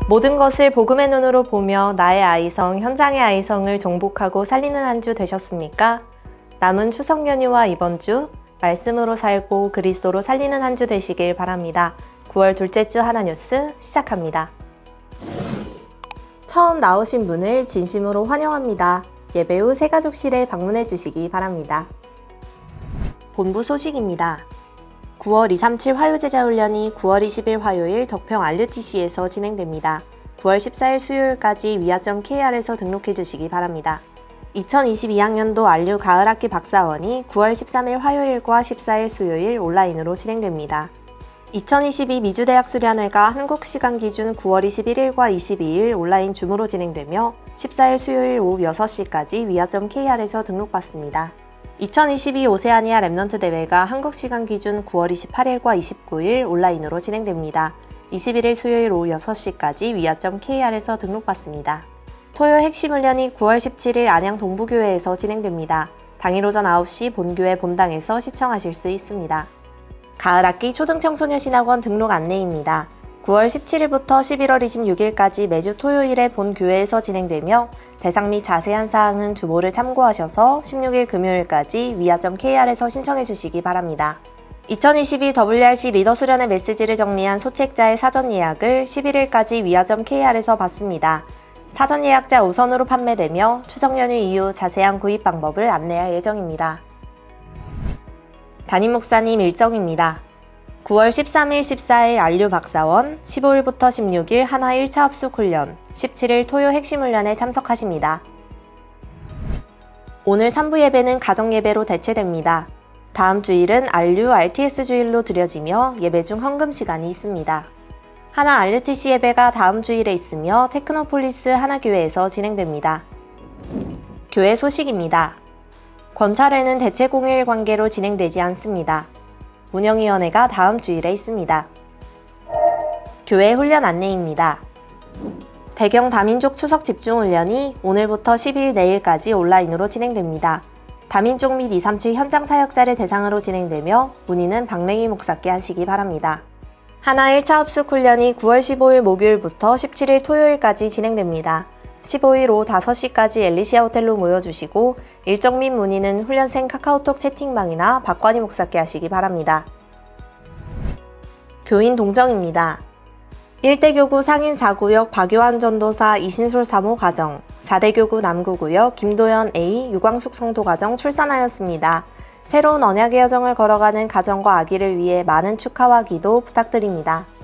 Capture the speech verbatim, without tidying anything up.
모든 것을 복음의 눈으로 보며 나의 아이성, 현장의 아이성을 정복하고 살리는 한 주 되셨습니까? 남은 추석 연휴와 이번 주 말씀으로 살고 그리스도로 살리는 한 주 되시길 바랍니다. 구월 둘째 주 하나뉴스 시작합니다. 처음 나오신 분을 진심으로 환영합니다. 예배 후 새가족실에 방문해 주시기 바랍니다. 본부 소식입니다. 구월 이삼칠 화요제자훈련이 구월 이십일 화요일 덕평 알유티씨에서 진행됩니다. 구월 십사일 수요일까지 위아 점 케이알에서 등록해 주시기 바랍니다. 이천이십이 학년도 알유 가을학기 박사원이 구월 십삼일 화요일과 십사일 수요일 온라인으로 진행됩니다. 이천이십이 미주대학 수련회가 한국시간 기준 구월 이십일일과 이십이일 온라인 줌으로 진행되며 십사일 수요일 오후 여섯 시까지 위아 점 케이알에서 등록받습니다. 이천이십이 오세아니아 랩넌트 대회가 한국시간 기준 구월 이십팔일과 이십구일 온라인으로 진행됩니다. 이십일일 수요일 오후 여섯 시까지 위아 점 케이알에서 등록받습니다. 토요 핵심 훈련이 구월 십칠일 안양 동부교회에서 진행됩니다. 당일 오전 아홉 시 본교회 본당에서 시청하실 수 있습니다. 가을학기 초등청소년신학원 등록 안내입니다. 구월 십칠일부터 십일월 이십육일까지 매주 토요일에 본 교회에서 진행되며 대상 및 자세한 사항은 주보를 참고하셔서 십육일 금요일까지 위아 점 케이알에서 신청해 주시기 바랍니다. 이천이십이 더블유알씨 리더 수련회 메시지를 정리한 소책자의 사전 예약을 십일일까지 위아 점 케이알에서 받습니다. 사전 예약자 우선으로 판매되며 추석 연휴 이후 자세한 구입 방법을 안내할 예정입니다. 담임 목사님 일정입니다. 구월 십삼일, 십사일 알유 박사원, 십오일부터 십육일 하나 일 차 합숙 훈련, 십칠일 토요 핵심 훈련에 참석하십니다. 오늘 삼 부 예배는 가정 예배로 대체됩니다. 다음 주일은 알유 알티에스 주일로 드려지며 예배 중 헌금 시간이 있습니다. 하나 알유티씨 예배가 다음 주일에 있으며 테크노폴리스 하나교회에서 진행됩니다. 교회 소식입니다. 권찰회는 대체 공휴일 관계로 진행되지 않습니다. 운영위원회가 다음 주일에 있습니다. 교회 훈련 안내입니다. 대경 다민족 추석 집중훈련이 오늘부터 십일 내일까지 온라인으로 진행됩니다. 다민족 및 이삼칠 현장 사역자를 대상으로 진행되며 문의는 박랭희 목사께 하시기 바랍니다. 하나 일 차 합숙 훈련이 구월 십오일 목요일부터 십칠일 토요일까지 진행됩니다. 십오일 오후 다섯 시까지 엘리시아 호텔로 모여주시고 일정 및 문의는 훈련생 카카오톡 채팅방이나 박관희 목사께 하시기 바랍니다. 교인 동정입니다. 일대교구 상인 사 구역 박요한 전도사 이신솔 사모 가정, 사대교구 남구구역 김도연 A 유광숙 성도 가정 출산하였습니다. 새로운 언약의 여정을 걸어가는 가정과 아기를 위해 많은 축하와 기도 부탁드립니다.